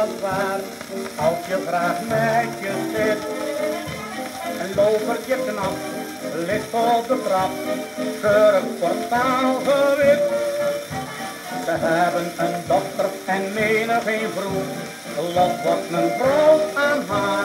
wat zwaar. Als je graag met je zit, een lovertje knap, ligt op de trap, keurig portaal gewit. Ze hebben een dochter en menig een vroeg, Lot wordt mijn vrouw aan haar.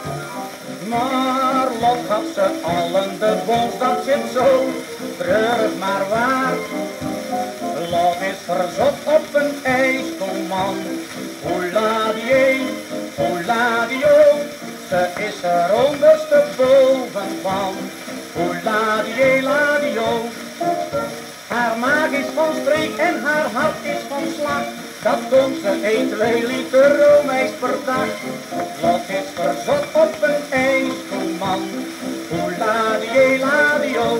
Maar Lot had ze allen de bons, dat zit zo treurig maar waar. Lot is verzot op een ijskoman, oeladio, oeladio. Ze is er ondersteboven van, oeladio, ladio. Haar maag is van streek en haar hart is van slag. Dat komt ze 1, 2 liter roomijs per dag. Lot is verzot op een ijskoman, oeladio, ladio.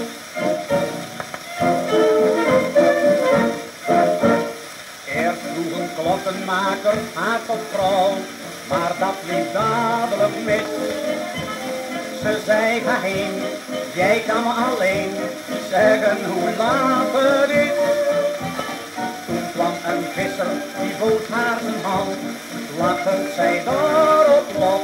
Eerst vroeg een klokkenmaker haar tot vrouw, maar dat liep dadelijk mis. Ze zei ga heen, jij kan me alleen zeggen hoe laat het is. Toen kwam een visser, die bood haar zijn hand, lachend zei daarop Lot.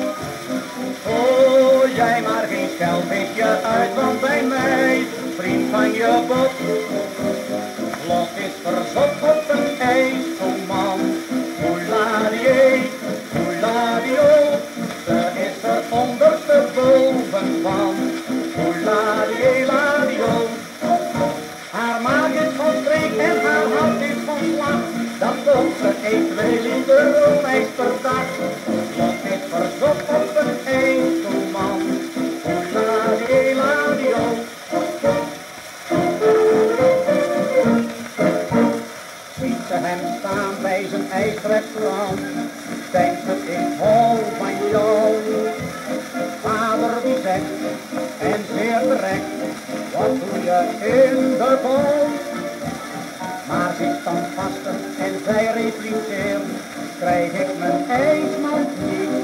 Oh, jij maar geen schelpje uit, want bij mij, vriend van je bot. Lot is verzot op een ijskoman, oeladio, oeladio. Ze is er ondersteboven van, oeladio, ladio. Haar maag is van streek en haar hart is van slag. Dat komt ze 1, 2 liter roomijs per dag. Lot is verzot op een ijskoman, oeladio, ladio. Ziet ze hem staan bij zijn ijsrestaurant, denkt ze ik hou van jou. Vader die zegt, en zeer terecht, wat doe je in de bol? Maar ze is standvastig en zij repliceert, krijg ik mijn ijsmand niet,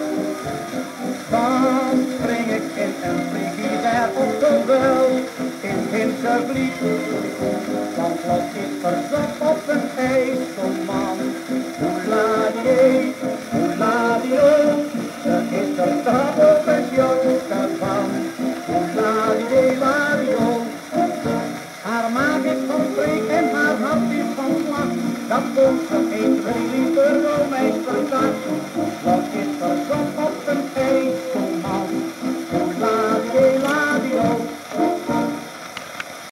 dan spring ik in een frigidair of zowel in Hintervliet. Want Lot is verzot op een ijskoman, oeladio, oeladio. Ze is er trap met jokken van, oeladio, ladio. Haar maag is van streek en haar hart is van slag. Dat komt ze 1, 2 liter